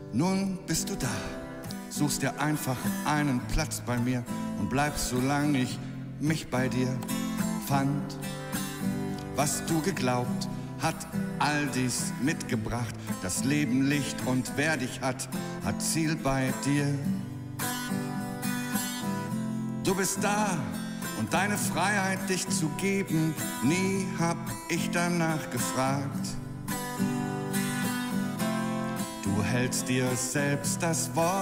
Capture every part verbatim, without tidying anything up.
Nun bist du da, suchst dir einfach einen Platz bei mir und bleibst, solange ich mich bei dir fand. Was du geglaubt, hat all dies mitgebracht. Das Leben Licht und wer dich hat, hat Ziel bei dir. Du bist da und deine Freiheit, dich zu geben, nie hab ich danach gefragt. Du hältst dir selbst das Wort.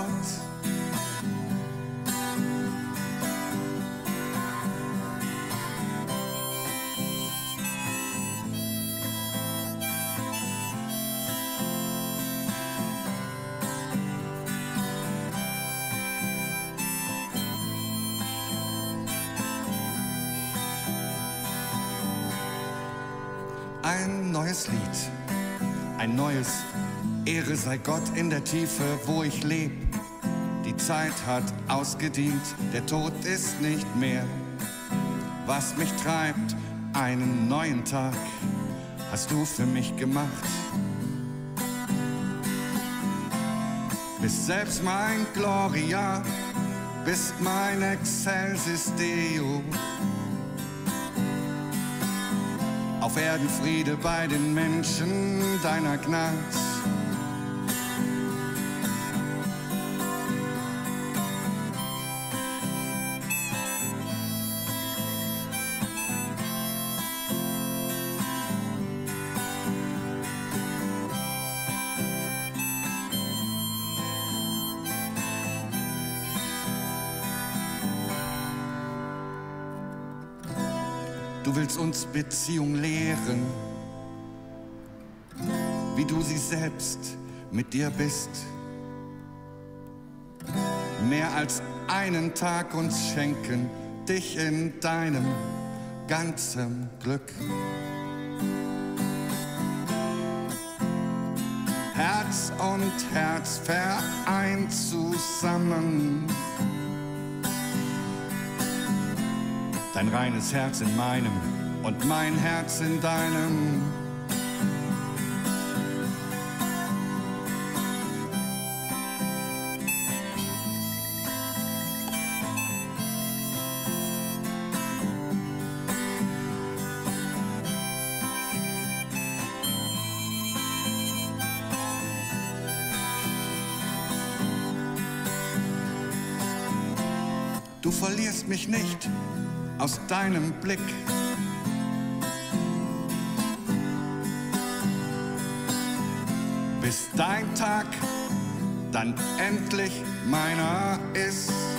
Ein neues Lied, ein neues Ehre sei Gott in der Tiefe, wo ich leb. Die Zeit hat ausgedient, der Tod ist nicht mehr. Was mich treibt, einen neuen Tag hast du für mich gemacht. Bist selbst mein Gloria, bist mein Excelsis Deo. Auf Erden Friede bei den Menschen deiner Gnad. Du willst uns Beziehung lehren, wie du sie selbst mit dir bist. Mehr als einen Tag uns schenken, dich in deinem ganzen Glück. Herz und Herz vereint zusammen. Dein reines Herz in meinem und mein Herz in deinem. Du verlierst mich nicht aus deinem Blick. Bis dein Tag dann endlich meiner ist.